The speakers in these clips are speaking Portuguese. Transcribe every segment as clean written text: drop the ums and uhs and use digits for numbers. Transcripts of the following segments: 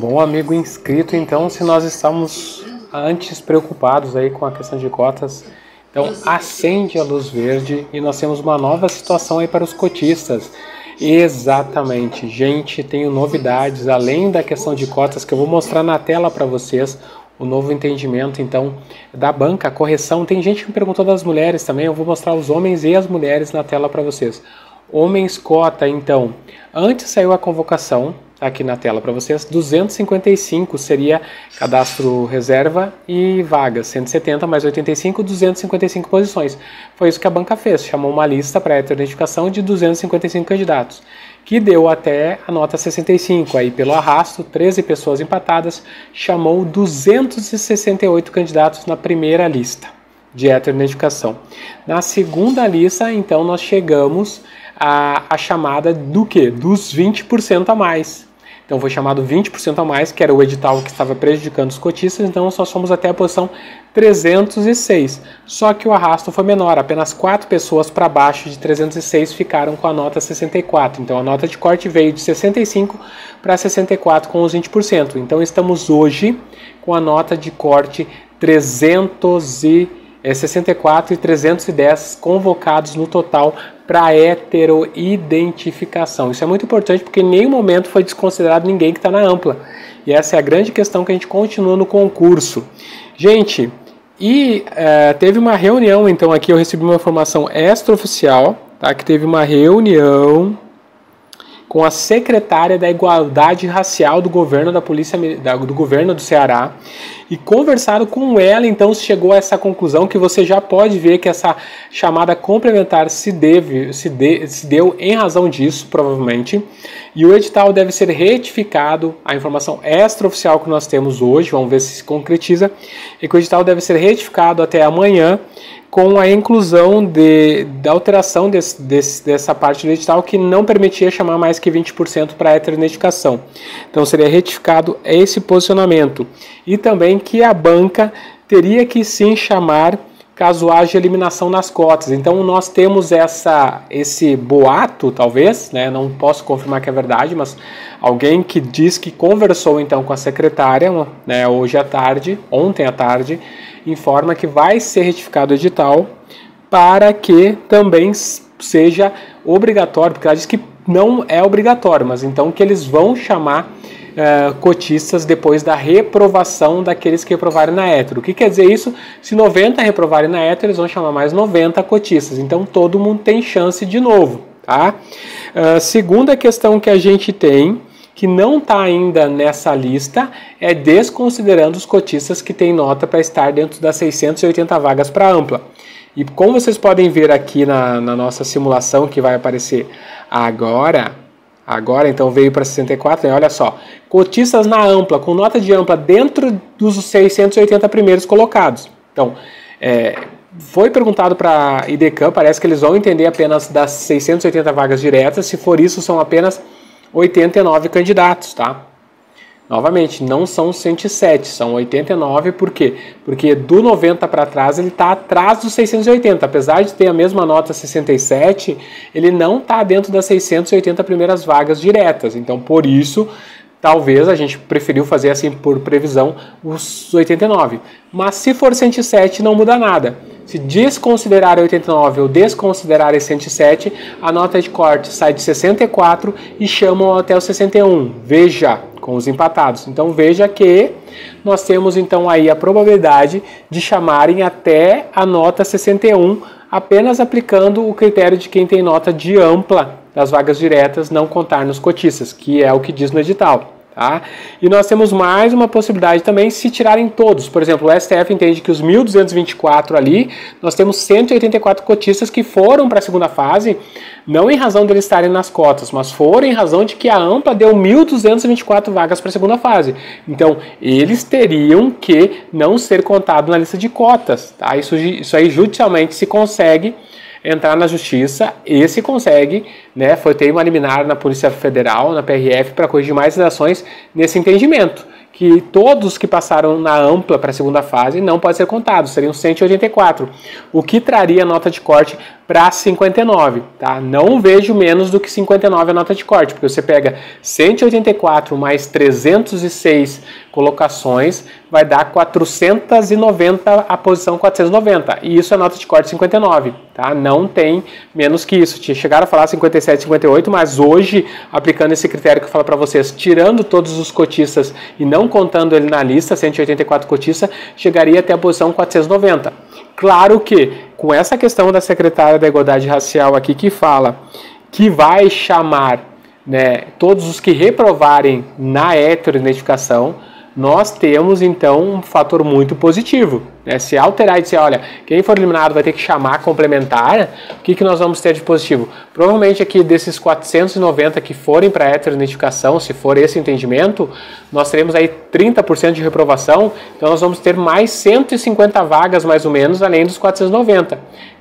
Bom, amigo inscrito, então, se nós estamos antes preocupados aí com a questão de cotas, então acende a luz verde e nós temos uma nova situação aí para os cotistas. Exatamente, gente, tenho novidades além da questão de cotas que eu vou mostrar na tela para vocês. O novo entendimento, então, da banca, a correção. Tem gente que me perguntou das mulheres também, eu vou mostrar os homens e as mulheres na tela para vocês. Homens cota, então, antes saiu a convocação, aqui na tela para vocês, 255 seria cadastro reserva e vagas, 170 mais 85, 255 posições. Foi isso que a banca fez, chamou uma lista para identificação de 255 candidatos, que deu até a nota 65, aí pelo arrasto, 13 pessoas empatadas, chamou 268 candidatos na primeira lista de heteroidentificação. Na segunda lista, então, nós chegamos à chamada do quê? Dos 20% a mais. Então foi chamado 20% a mais, que era o edital que estava prejudicando os cotistas, então nós fomos até a posição 306. Só que o arrasto foi menor, apenas 4 pessoas para baixo de 306 ficaram com a nota 64. Então a nota de corte veio de 65 para 64 com os 20%. Então estamos hoje com a nota de corte 64 e 310 convocados no total para heteroidentificação. Isso é muito importante porque em nenhum momento foi desconsiderado ninguém que está na ampla. E essa é a grande questão que a gente continua no concurso. Gente, teve uma reunião, então aqui eu recebi uma informação extraoficial, tá? Que teve uma reunião com a secretária da Igualdade Racial do governo do governo do Ceará, e conversado com ela, então se chegou a essa conclusão que você já pode ver que essa chamada complementar se deu em razão disso, provavelmente, e o edital deve ser retificado. A informação extraoficial que nós temos hoje, vamos ver se concretiza, é que o edital deve ser retificado até amanhã, com a inclusão da alteração dessa parte do edital que não permitia chamar mais que 20% para heteroidentificação. Então seria retificado esse posicionamento. E também que a banca teria que sim chamar caso haja eliminação nas cotas. Então nós temos esse boato, talvez, né? Não posso confirmar que é verdade, mas alguém que diz que conversou então com a secretária, né, ontem à tarde, informa que vai ser retificado o edital para que também seja obrigatório, porque ela diz que não é obrigatório, mas então que eles vão chamar cotistas depois da reprovação daqueles que reprovarem na hétero. O que quer dizer isso? Se 90 reprovarem na hétero, eles vão chamar mais 90 cotistas. Então todo mundo tem chance de novo, tá? Segunda questão que a gente tem, que não está ainda nessa lista, é desconsiderando os cotistas que têm nota para estar dentro das 680 vagas para ampla. E como vocês podem ver aqui na nossa simulação, que vai aparecer agora então veio para 64, né? Olha só, cotistas na ampla, com nota de ampla dentro dos 680 primeiros colocados. Então, foi perguntado para a IDECAM, parece que eles vão entender apenas das 680 vagas diretas, se for isso são apenas 89 candidatos, tá? Novamente, não são 107, são 89, por quê? Porque do 90 para trás ele está atrás dos 680, apesar de ter a mesma nota 67, ele não está dentro das 680 primeiras vagas diretas, então por isso, talvez a gente preferiu fazer assim por previsão os 89, mas se for 107 não muda nada. Se desconsiderar 89 ou desconsiderar 107, a nota de corte sai de 64 e chamam até o 61. Veja, com os empatados. Então veja que nós temos então aí a probabilidade de chamarem até a nota 61, apenas aplicando o critério de quem tem nota de ampla das vagas diretas, não contar nos cotistas, que é o que diz no edital. Tá? E nós temos mais uma possibilidade também se tirarem todos. Por exemplo, o STF entende que os 1.224 ali, nós temos 184 cotistas que foram para a segunda fase, não em razão de eles estarem nas cotas, mas foram em razão de que a ampla deu 1.224 vagas para a segunda fase. Então, eles teriam que não ser contados na lista de cotas. Tá? Isso aí judicialmente se consegue entrar na justiça, e se consegue, né, ter uma liminar na Polícia Federal, na PRF, para corrigir mais as ações nesse entendimento, que todos que passaram na ampla para a segunda fase não pode ser contado, seriam 184, o que traria a nota de corte para 59, tá? Não vejo menos do que 59 a nota de corte, porque você pega 184 mais 306 colocações, vai dar 490 a posição 490, e isso é nota de corte 59, tá? Não tem menos que isso. Chegaram a falar 57, 58, mas hoje, aplicando esse critério que eu falo para vocês, tirando todos os cotistas e não contando ele na lista, 184 cotistas, chegaria até a posição 490. Claro que, com essa questão da secretária da Igualdade Racial aqui que fala que vai chamar, né, todos os que reprovarem na heteroidentificação, nós temos então um fator muito positivo, né? Se alterar e dizer, olha, quem for eliminado vai ter que chamar complementar, o que nós vamos ter de positivo? Provavelmente aqui desses 490 que forem para a heteroidentificação, se for esse entendimento, nós teremos aí 30% de reprovação, então nós vamos ter mais 150 vagas mais ou menos, além dos 490.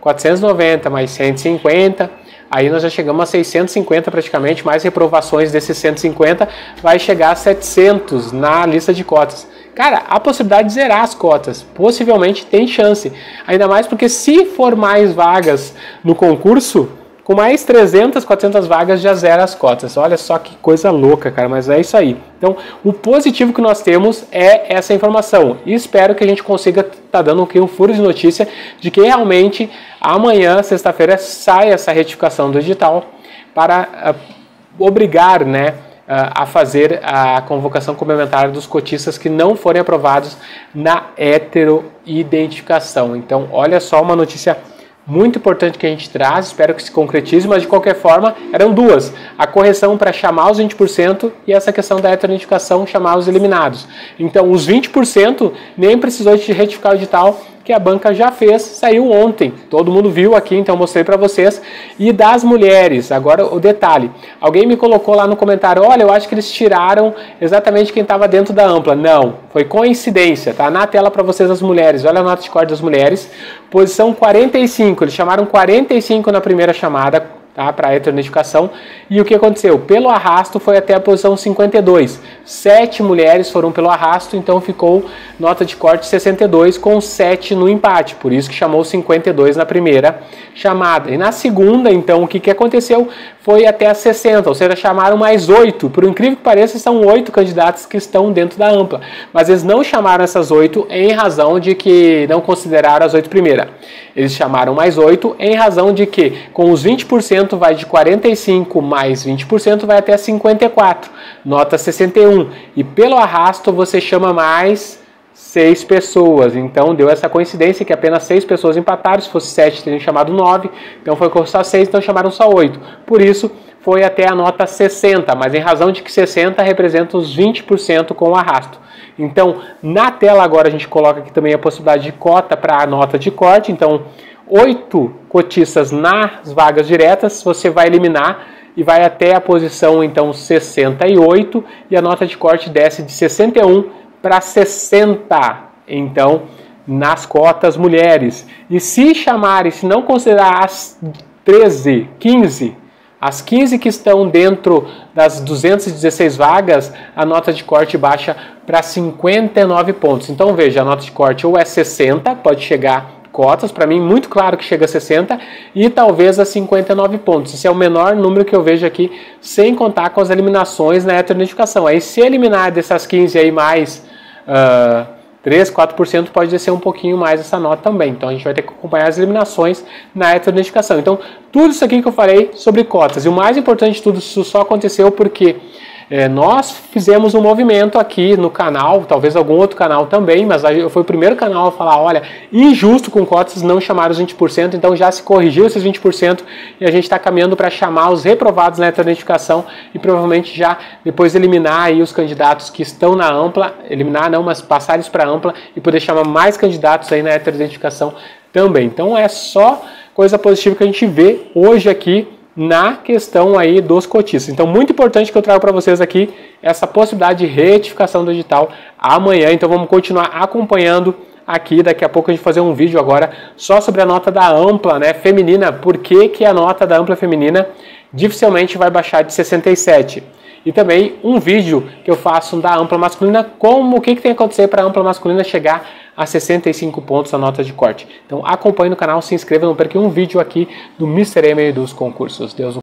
490 mais 150... aí nós já chegamos a 650 praticamente, mais reprovações desses 150, vai chegar a 700 na lista de cotas. Cara, a possibilidade de zerar as cotas, possivelmente tem chance. Ainda mais porque se for mais vagas no concurso, com mais 300, 400 vagas já zera as cotas. Olha só que coisa louca, cara, mas é isso aí. Então, o positivo que nós temos é essa informação. E espero que a gente consiga estar dando aqui um furo de notícia de que realmente amanhã, sexta-feira, sai essa retificação do edital para obrigar, né, a fazer a convocação complementar dos cotistas que não forem aprovados na heteroidentificação. Então, olha só uma notícia muito importante que a gente traz, espero que se concretize, mas de qualquer forma, eram duas. A correção para chamar os 20% e essa questão da heteroidentificação, chamar os eliminados. Então, os 20% nem precisou de retificar o edital, que a banca já fez, saiu ontem. Todo mundo viu aqui, então mostrei para vocês. E das mulheres, agora o detalhe. Alguém me colocou lá no comentário, olha, eu acho que eles tiraram exatamente quem estava dentro da ampla. Não, foi coincidência, tá? Na tela para vocês as mulheres, olha a nota de corte das mulheres. Posição 45, eles chamaram 45 na primeira chamada, tá, para a heteroidentificação. E o que aconteceu? Pelo arrasto foi até a posição 52. 7 mulheres foram pelo arrasto, então ficou nota de corte 62 com 7 no empate. Por isso que chamou 52 na primeira chamada. E na segunda, então, o que aconteceu? Foi até a 60, ou seja, chamaram mais 8. Por incrível que pareça, são 8 candidatos que estão dentro da ampla. Mas eles não chamaram essas 8 em razão de que não consideraram as 8 primeiras. Eles chamaram mais 8 em razão de que, com os 20%, vai de 45 mais 20%, vai até 54, nota 61. E pelo arrasto você chama mais 6 pessoas. Então deu essa coincidência que apenas 6 pessoas empataram. Se fosse 7, teriam chamado 9. Então foi só 6, então chamaram só 8. Por isso foi até a nota 60, mas em razão de que 60 representa os 20% com o arrasto. Então, na tela agora a gente coloca aqui também a possibilidade de cota para a nota de corte. Então, 8 cotistas nas vagas diretas, você vai eliminar e vai até a posição, então, 68, e a nota de corte desce de 61 para 60, então, nas cotas mulheres. E se chamarem, se não considerar as 13, 15... as 15 que estão dentro das 216 vagas, a nota de corte baixa para 59 pontos. Então veja, a nota de corte ou é 60, pode chegar cotas, para mim muito claro que chega a 60, e talvez a 59 pontos. Esse é o menor número que eu vejo aqui, sem contar com as eliminações na heteroidentificação. Aí se eliminar dessas 15 aí mais 3, 4% pode descer um pouquinho mais essa nota também. Então a gente vai ter que acompanhar as eliminações na heteroidentificação. Então tudo isso aqui que eu falei sobre cotas. E o mais importante de tudo isso só aconteceu porque nós fizemos um movimento aqui no canal, talvez algum outro canal também, mas eu fui o primeiro canal a falar, olha, injusto com cotas não chamar os 20%, então já se corrigiu esses 20% e a gente está caminhando para chamar os reprovados na heteroidentificação e provavelmente já depois eliminar aí os candidatos que estão na ampla, eliminar não, mas passar eles para a ampla e poder chamar mais candidatos aí na heteroidentificação também. Então é só coisa positiva que a gente vê hoje aqui na questão aí dos cotistas. Então, muito importante que eu trago para vocês aqui essa possibilidade de retificação do edital amanhã. Então, vamos continuar acompanhando aqui. Daqui a pouco a gente vai fazer um vídeo agora só sobre a nota da ampla, né, feminina. Por que a nota da ampla feminina dificilmente vai baixar de 67? E também um vídeo que eu faço da ampla masculina, como o que tem que acontecer para a ampla masculina chegar a 65 pontos a nota de corte. Então acompanhe no canal, se inscreva, não perca um vídeo aqui do Mr. M dos concursos. Deus